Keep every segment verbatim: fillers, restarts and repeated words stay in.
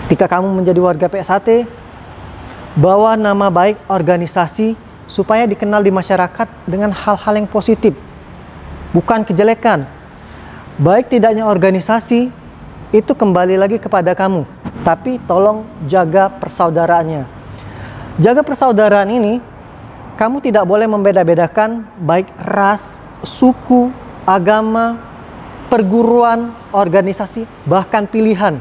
Ketika kamu menjadi warga P S H T, bawa nama baik organisasi supaya dikenal di masyarakat dengan hal-hal yang positif, bukan kejelekan. Baik tidaknya organisasi itu kembali lagi kepada kamu, tapi tolong jaga persaudaraannya. Jaga persaudaraan ini, kamu tidak boleh membeda-bedakan baik ras, suku, agama, perguruan, organisasi, bahkan pilihan.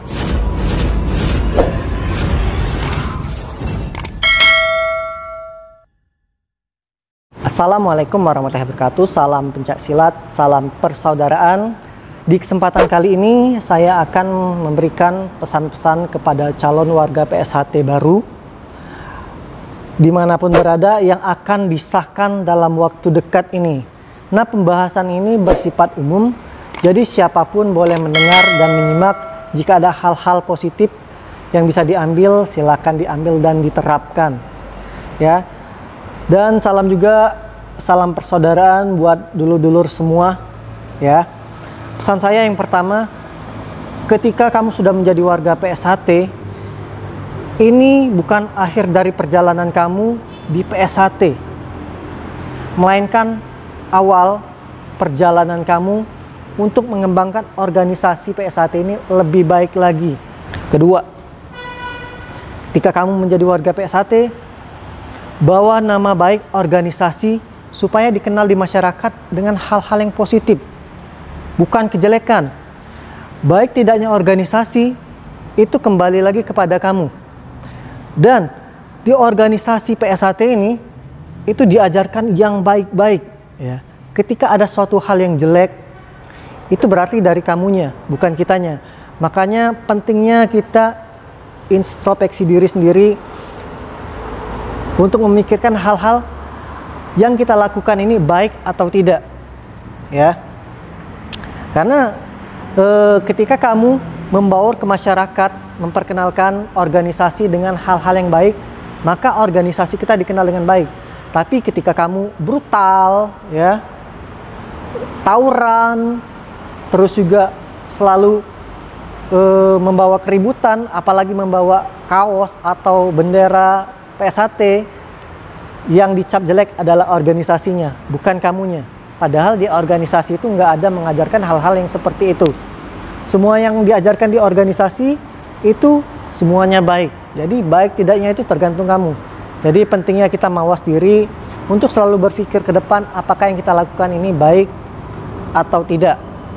Assalamualaikum warahmatullahi wabarakatuh. Salam pencak silat, salam persaudaraan. Di kesempatan kali ini saya akan memberikan pesan-pesan kepada calon warga P S H T baru dimanapun berada yang akan disahkan dalam waktu dekat ini. Nah, pembahasan ini bersifat umum, jadi siapapun boleh mendengar dan menyimak. Jika ada hal-hal positif yang bisa diambil, silakan diambil dan diterapkan, ya. Dan salam juga, salam persaudaraan buat dulur-dulur semua, ya. Pesan saya yang pertama, ketika kamu sudah menjadi warga P S H T, ini bukan akhir dari perjalanan kamu di P S H T, melainkan awal perjalanan kamu untuk mengembangkan organisasi P S H T ini lebih baik lagi. Kedua, ketika kamu menjadi warga P S H T, bawa nama baik organisasi supaya dikenal di masyarakat dengan hal-hal yang positif, bukan kejelekan. Baik tidaknya organisasi itu kembali lagi kepada kamu. Dan di organisasi P S H T ini itu diajarkan yang baik-baik, ya. Ketika ada suatu hal yang jelek, itu berarti dari kamunya, bukan kitanya. Makanya pentingnya kita introspeksi diri sendiri untuk memikirkan hal-hal yang kita lakukan ini baik atau tidak, ya. Karena e, ketika kamu membaur ke masyarakat, memperkenalkan organisasi dengan hal-hal yang baik, maka organisasi kita dikenal dengan baik. Tapi ketika kamu brutal, ya, tawuran, terus juga selalu e, membawa keributan, apalagi membawa kaos atau bendera P S H T, yang dicap jelek adalah organisasinya, bukan kamunya. Padahal di organisasi itu nggak ada mengajarkan hal-hal yang seperti itu. Semua yang diajarkan di organisasi itu semuanya baik. Jadi baik tidaknya itu tergantung kamu. Jadi pentingnya kita mawas diri untuk selalu berpikir ke depan, apakah yang kita lakukan ini baik atau tidak.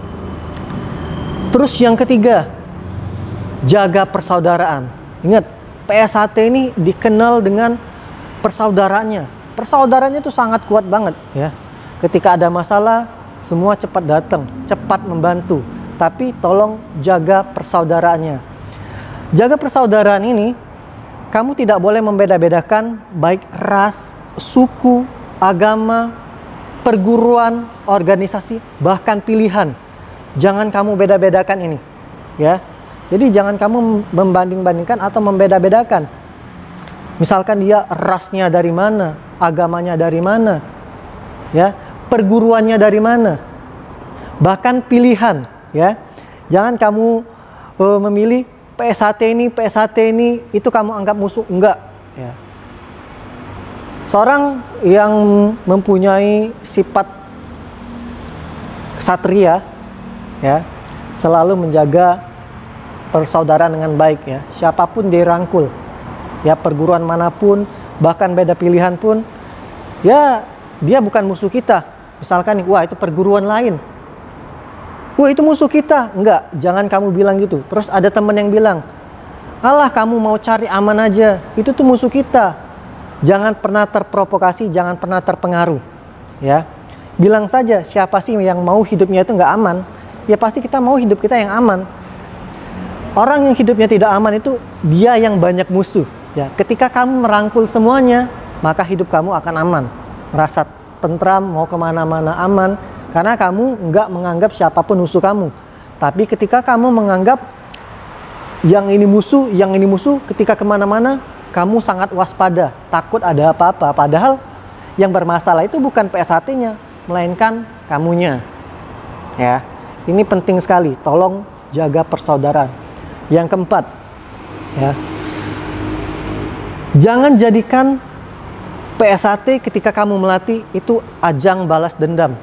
Terus yang ketiga, jaga persaudaraan. Ingat, P S H T ini dikenal dengan persaudaraannya. Persaudaraannya itu sangat kuat banget, ya. Ketika ada masalah, semua cepat datang, cepat membantu. Tapi tolong jaga persaudaraannya. Jaga persaudaraan ini, kamu tidak boleh membeda-bedakan baik ras, suku, agama, perguruan, organisasi, bahkan pilihan. Jangan kamu beda-bedakan ini, ya. Jadi jangan kamu membanding-bandingkan atau membeda-bedakan. Misalkan dia rasnya dari mana, agamanya dari mana, ya, perguruannya dari mana, bahkan pilihan, ya. Jangan kamu uh, memilih P S H T ini, P S H T ini, itu kamu anggap musuh, enggak, ya. Seorang yang mempunyai sifat ksatria, ya, selalu menjaga persaudaraan dengan baik, ya. Siapapun dia rangkul, ya, perguruan manapun, bahkan beda pilihan pun, ya, dia bukan musuh kita. Misalkan nih, wah itu perguruan lain, wah itu musuh kita. Enggak, jangan kamu bilang gitu. Terus ada teman yang bilang, alah kamu mau cari aman aja, itu tuh musuh kita. Jangan pernah terprovokasi, jangan pernah terpengaruh, ya. Bilang saja, siapa sih yang mau hidupnya itu nggak aman? Ya pasti kita mau hidup kita yang aman. Orang yang hidupnya tidak aman itu dia yang banyak musuh, ya. Ketika kamu merangkul semuanya, maka hidup kamu akan aman, merasa tentram, mau kemana-mana aman, karena kamu nggak menganggap siapapun musuh kamu. Tapi ketika kamu menganggap yang ini musuh, yang ini musuh, ketika kemana-mana kamu sangat waspada, takut ada apa-apa. Padahal yang bermasalah itu bukan P S H T-nya, melainkan kamunya, ya. Ini penting sekali, tolong jaga persaudaraan. Yang keempat, Ya. Jangan jadikan P S A T ketika kamu melatih itu ajang balas dendam.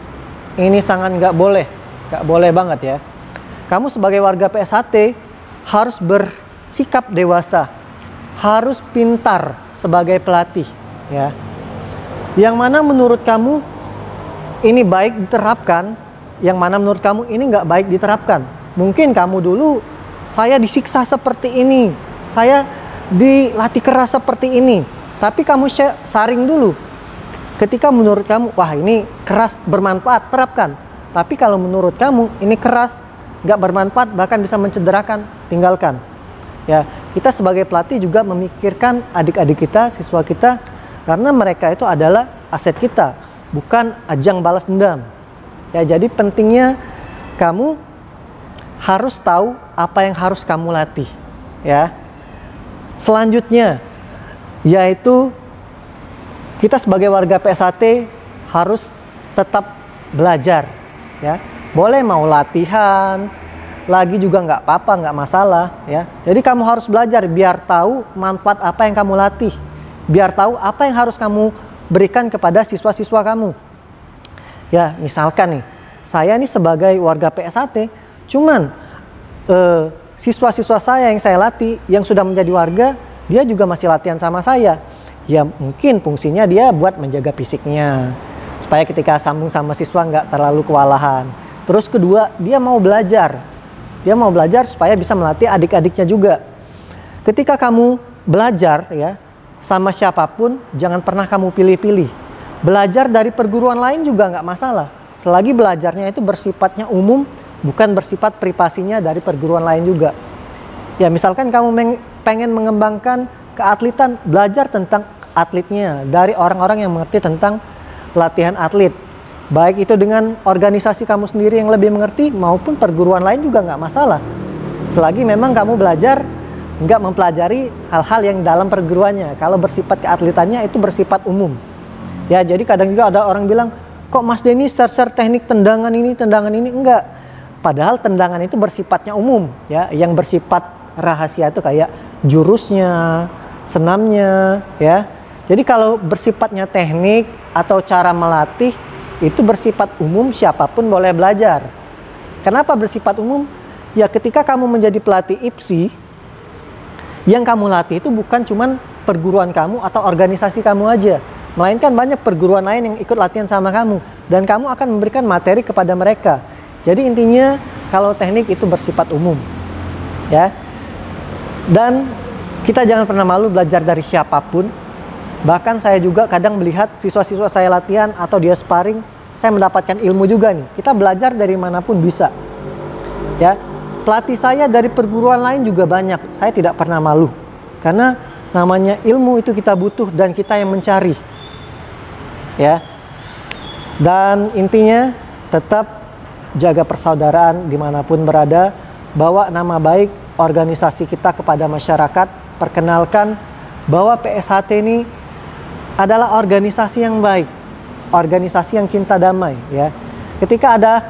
Ini sangat nggak boleh, nggak boleh banget ya. Kamu sebagai warga P S A T harus bersikap dewasa, harus pintar sebagai pelatih, ya. Yang mana menurut kamu ini baik diterapkan, yang mana menurut kamu ini nggak baik diterapkan. Mungkin kamu dulu, saya disiksa seperti ini, saya dilatih keras seperti ini, tapi kamu saring dulu. Ketika menurut kamu, wah ini keras bermanfaat, terapkan. Tapi kalau menurut kamu ini keras, nggak bermanfaat, bahkan bisa mencederakan, tinggalkan. Ya, kita sebagai pelatih juga memikirkan adik-adik kita, siswa kita, karena mereka itu adalah aset kita, bukan ajang balas dendam. Ya, jadi pentingnya kamu harus tahu apa yang harus kamu latih. Ya. Selanjutnya, yaitu kita sebagai warga P S A T harus tetap belajar, ya. Boleh mau latihan lagi juga nggak apa-apa, nggak masalah, ya. Jadi kamu harus belajar biar tahu manfaat apa yang kamu latih, biar tahu apa yang harus kamu berikan kepada siswa-siswa kamu. Ya, misalkan nih, saya nih sebagai warga P S A T, cuman eh, siswa-siswa saya yang saya latih, yang sudah menjadi warga, dia juga masih latihan sama saya. Ya mungkin fungsinya dia buat menjaga fisiknya, supaya ketika sambung sama siswa nggak terlalu kewalahan. Terus kedua, dia mau belajar. Dia mau belajar supaya bisa melatih adik-adiknya juga. Ketika kamu belajar ya, sama siapapun, jangan pernah kamu pilih-pilih. Belajar dari perguruan lain juga nggak masalah. Selagi belajarnya itu bersifatnya umum, bukan bersifat privasinya dari perguruan lain juga. Ya misalkan kamu pengen mengembangkan keatletan, belajar tentang atletnya dari orang-orang yang mengerti tentang latihan atlet. Baik itu dengan organisasi kamu sendiri yang lebih mengerti maupun perguruan lain juga nggak masalah. Selagi memang kamu belajar nggak mempelajari hal-hal yang dalam perguruannya. Kalau bersifat keatletannya itu bersifat umum. Ya jadi kadang juga ada orang bilang, kok Mas Denny share-share teknik tendangan ini, tendangan ini? Enggak. Padahal tendangan itu bersifatnya umum, ya. Yang bersifat rahasia itu kayak jurusnya, senamnya, ya. Jadi kalau bersifatnya teknik atau cara melatih itu bersifat umum, siapapun boleh belajar. Kenapa bersifat umum? Ya ketika kamu menjadi pelatih I P S I, yang kamu latih itu bukan cuman perguruan kamu atau organisasi kamu aja, melainkan banyak perguruan lain yang ikut latihan sama kamu, dan kamu akan memberikan materi kepada mereka. Jadi intinya kalau teknik itu bersifat umum, ya. Dan kita jangan pernah malu belajar dari siapapun. Bahkan saya juga kadang melihat siswa-siswa saya latihan atau dia sparring, saya mendapatkan ilmu juga nih. Kita belajar dari manapun bisa. Ya, pelatih saya dari perguruan lain juga banyak. Saya tidak pernah malu. Karena namanya ilmu itu kita butuh dan kita yang mencari. Ya. Dan intinya tetap jaga persaudaraan dimanapun berada, bawa nama baik organisasi kita kepada masyarakat, perkenalkan bahwa P S A T ini adalah organisasi yang baik, organisasi yang cinta damai, ya. Ketika ada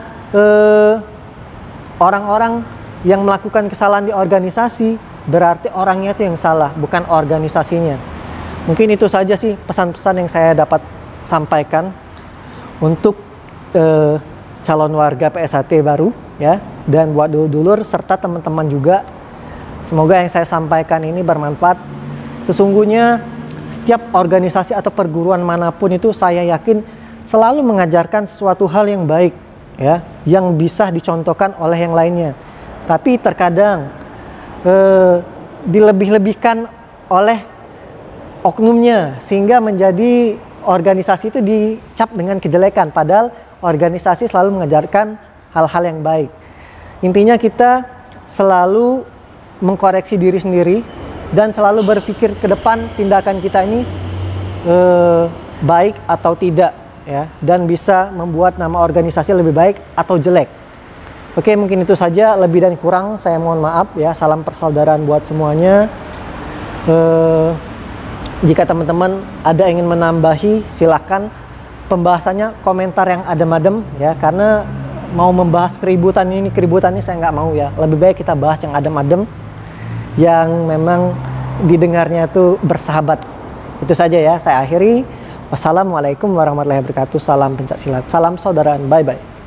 orang-orang eh, yang melakukan kesalahan di organisasi, berarti orangnya itu yang salah, bukan organisasinya. Mungkin itu saja sih pesan-pesan yang saya dapat sampaikan untuk eh, calon warga P S A T baru, ya, dan buat dulur-dulur serta teman-teman juga. Semoga yang saya sampaikan ini bermanfaat. Sesungguhnya setiap organisasi atau perguruan manapun itu saya yakin selalu mengajarkan sesuatu hal yang baik, ya, yang bisa dicontohkan oleh yang lainnya. Tapi terkadang eh, dilebih-lebihkan oleh oknumnya sehingga menjadi organisasi itu dicap dengan kejelekan, padahal organisasi selalu mengajarkan hal-hal yang baik. Intinya kita selalu mengkoreksi diri sendiri dan selalu berpikir ke depan tindakan kita ini eh, baik atau tidak, ya, dan bisa membuat nama organisasi lebih baik atau jelek. Oke, mungkin itu saja, lebih dan kurang saya mohon maaf, ya. Salam persaudaraan buat semuanya. Eh, jika teman-teman ada ingin menambahi, silakan. Pembahasannya komentar yang adem-adem, ya, karena mau membahas keributan ini keributan ini saya nggak mau, ya. Lebih baik kita bahas yang adem-adem. yang memang didengarnya itu bersahabat. Itu saja ya, saya akhiri. Wassalamualaikum warahmatullahi wabarakatuh. Salam pencaksilat, salam saudaraan, bye bye.